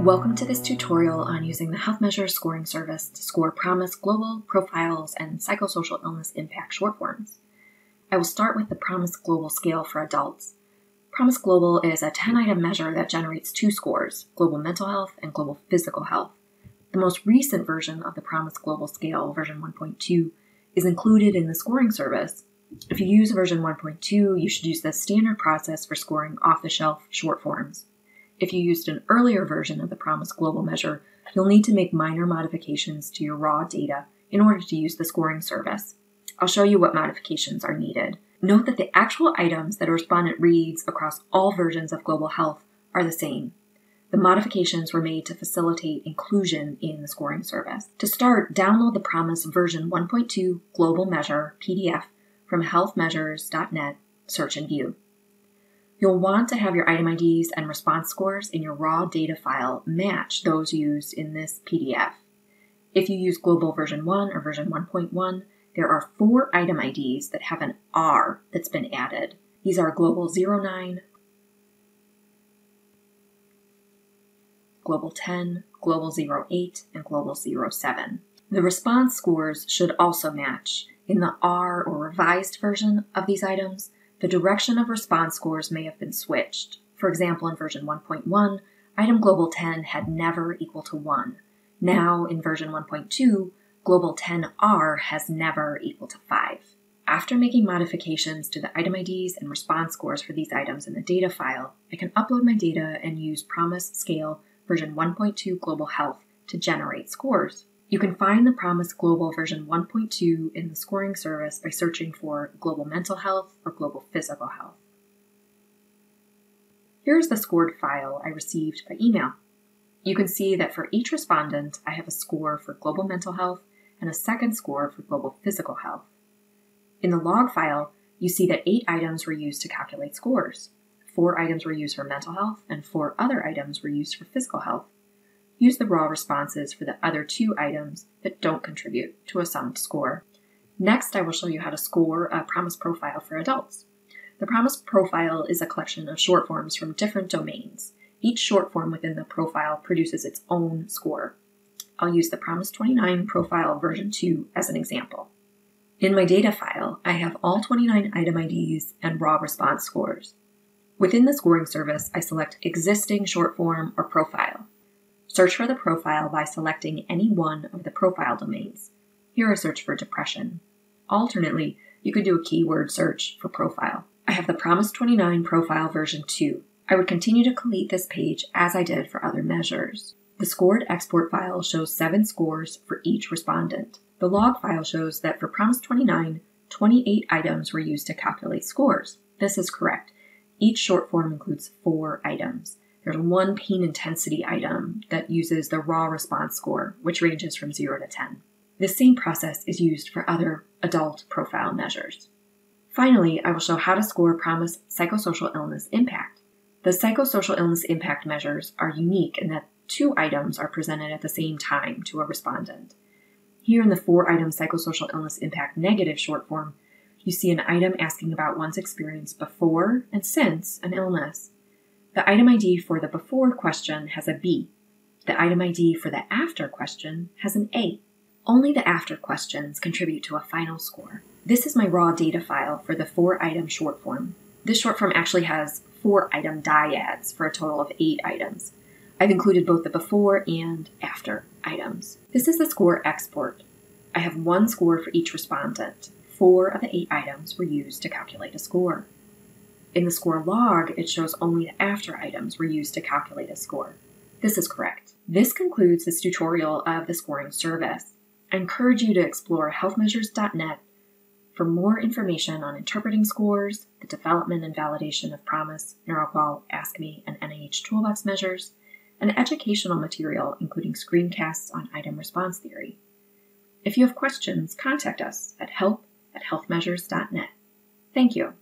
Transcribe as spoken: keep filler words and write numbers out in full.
Welcome to this tutorial on using the HealthMeasures scoring service to score PROMIS global, profiles, and psychosocial illness impact short forms. I will start with the PROMIS global scale for adults. PROMIS global is a ten-item measure that generates two scores, global mental health and global physical health. The most recent version of the PROMIS global scale, version one point two, is included in the scoring service. If you use version one point two, you should use the standard process for scoring off-the-shelf short forms. If you used an earlier version of the PROMIS global measure, you'll need to make minor modifications to your raw data in order to use the scoring service. I'll show you what modifications are needed. Note that the actual items that a respondent reads across all versions of global health are the same. The modifications were made to facilitate inclusion in the scoring service. To start, download the PROMIS version one point two global measure P D F from health measures dot net, search and view. You'll want to have your item I Ds and response scores in your raw data file match those used in this P D F. If you use global version one or version one point one, there are four item I Ds that have an R that's been added. These are global zero nine, global ten, global zero eight, and global zero seven. The response scores should also match. In the R or revised version of these items, the direction of response scores may have been switched. For example, in version one point one, item global ten had never equal to one. Now, in version one point two, global ten R has never equal to five. After making modifications to the item I Ds and response scores for these items in the data file, I can upload my data and use PROMIS scale version one point two global health to generate scores. You can find the PROMIS global version one point two in the scoring service by searching for global mental health or global physical health. Here's the scored file I received by email. You can see that for each respondent, I have a score for global mental health and a second score for global physical health. In the log file, you see that eight items were used to calculate scores. Four items were used for mental health and four other items were used for physical health. Use the raw responses for the other two items that don't contribute to a summed score. Next, I will show you how to score a PROMIS profile for adults. The PROMIS profile is a collection of short forms from different domains. Each short form within the profile produces its own score. I'll use the PROMIS twenty-nine profile version two as an example. In my data file, I have all twenty-nine item I Ds and raw response scores. Within the scoring service, I select existing short form or profile. Search for the profile by selecting any one of the profile domains. Here I search for depression. Alternately, you could do a keyword search for profile. I have the PROMIS twenty-nine profile version two. I would continue to complete this page as I did for other measures. The scored export file shows seven scores for each respondent. The log file shows that for PROMIS twenty-nine, twenty-eight items were used to calculate scores. This is correct. Each short form includes four items. There's one pain intensity item that uses the raw response score, which ranges from zero to ten. This same process is used for other adult profile measures. Finally, I will show how to score PROMIS psychosocial illness impact. The psychosocial illness impact measures are unique in that two items are presented at the same time to a respondent. Here in the four-item psychosocial illness impact negative short form, you see an item asking about one's experience before and since an illness. The item I D for the before question has a B. The item I D for the after question has an A. Only the after questions contribute to a final score. This is my raw data file for the four-item short form. This short form actually has four-item dyads for a total of eight items. I've included both the before and after items. This is the score export. I have one score for each respondent. Four of the eight items were used to calculate a score. In the score log, it shows only the after items were used to calculate a score. This is correct. This concludes this tutorial of the scoring service. I encourage you to explore health measures dot net for more information on interpreting scores, the development and validation of PROMIS, Neuro-QoL, Ask Me, and N I H Toolbox measures, and educational material including screencasts on item response theory. If you have questions, contact us at help at health measures dot net. Thank you.